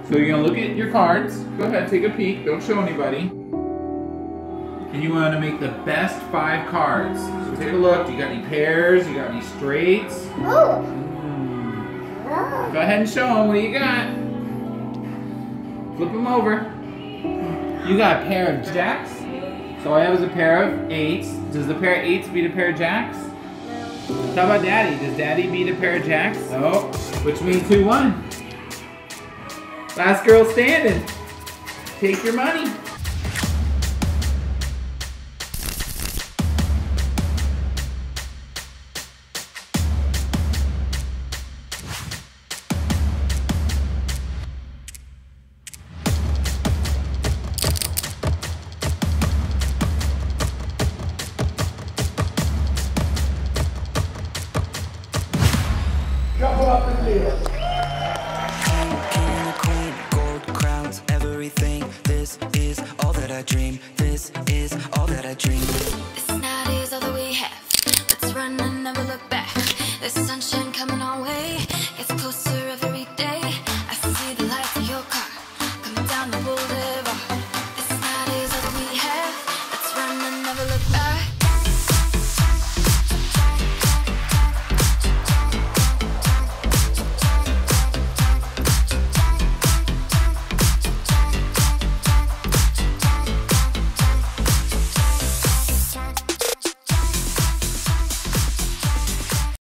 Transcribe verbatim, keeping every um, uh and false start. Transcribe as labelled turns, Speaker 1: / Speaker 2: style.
Speaker 1: So you're gonna look at your cards. Go ahead, take a peek. Don't show anybody. And you want to make the best five cards. So take a look. You got any pairs? You got any straights?
Speaker 2: Oh.
Speaker 1: Go ahead and show them. What do you got? Flip them over. You got a pair of jacks. So I have is a pair of eights. Does the pair of eights beat a pair of jacks? How about Daddy? Does Daddy beat a pair of jacks? Oh, which means who won? Last girl standing. Take your money.
Speaker 3: Shuffle up the field.
Speaker 4: King, queen, gold crowns, everything. This is all that I dream. This is all that I dream.